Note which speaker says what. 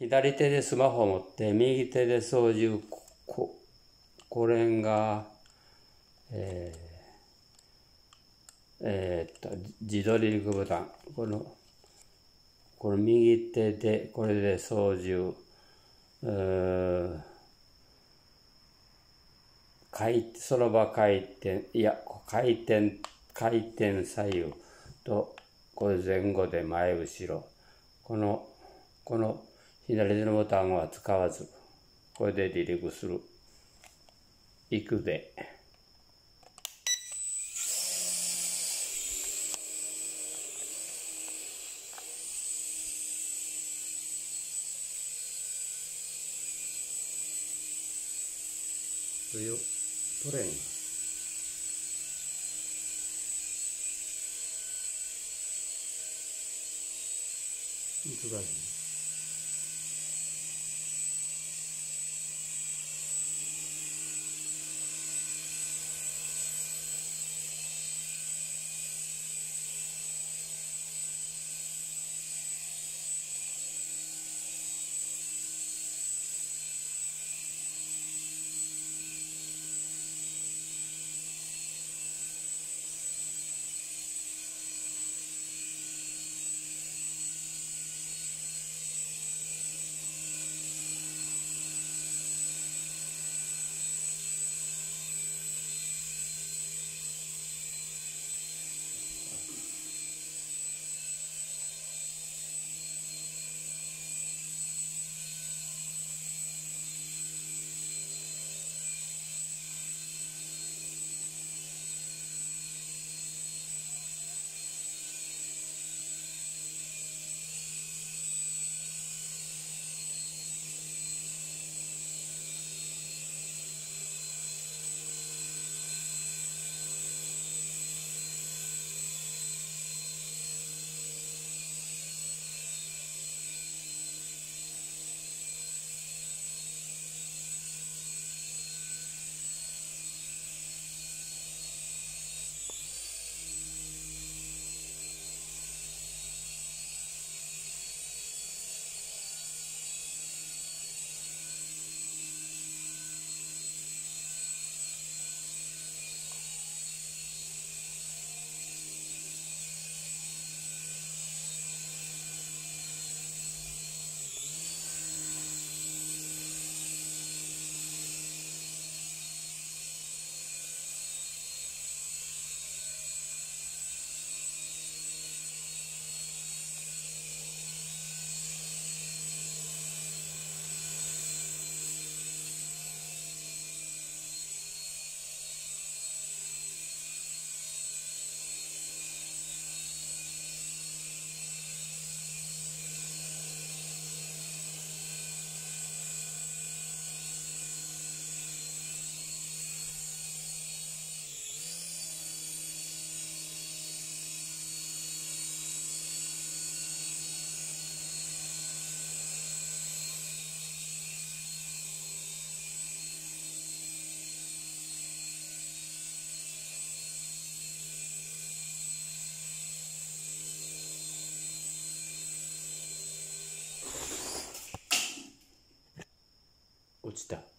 Speaker 1: 左手でスマホを持って右手で操縦、これが、自撮りリグボタン。この右手で、これで操縦、その場回転、回転左右と、これ前後で前後ろ。この左手のボタンは使わず、これで離陸する。行くで。取れん。難しい。落ちた。